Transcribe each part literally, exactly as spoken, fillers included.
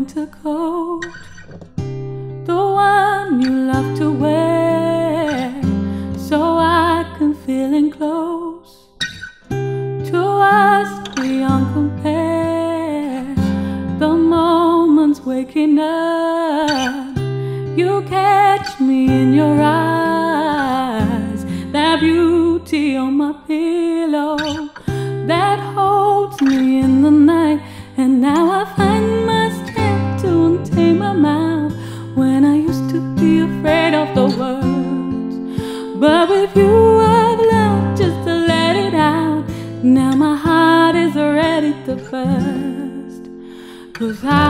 winter coat, the one you love to wear, so I can feel enclose to us beyond compare. The moments waking up, you catch me in your eyes. That beauty on my pillow that holds me in the night. And now I find my strength to untain my mouth when I used to be afraid of the words. But with you I've learned just to let it out. Now my heart is ready to burst, 'cause I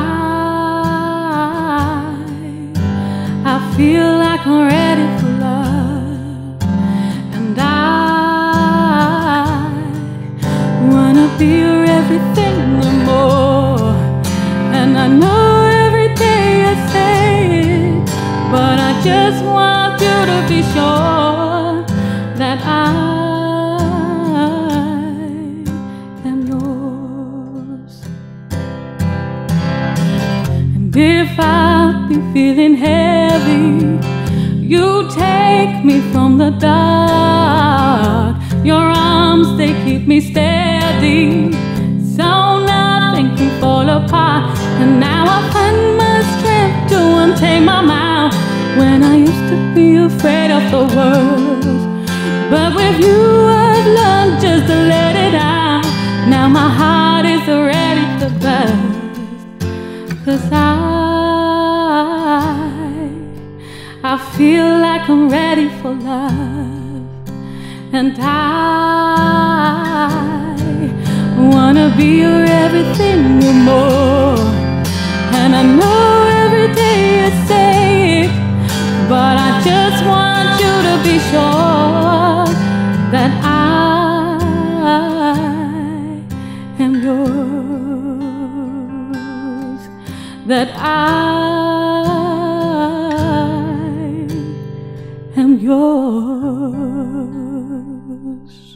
I feel like I'm ready for love. And I wanna be your everything and more. And I know every day I say it, but I just want you to be sure that I am yours. And if I've been feeling heavy, you take me from the dark. Your arms, they keep me steady, so nothing can fall apart. And now I find my strength to untain my mouth when I used to be afraid of the world. But with you I've learned just to let it out. Now my heart is ready to burst, 'cause I I feel like I'm ready for love. And I wanna be your everything and more. And I know every day I say it, but I just want you to be sure that I am yours, that I am yours.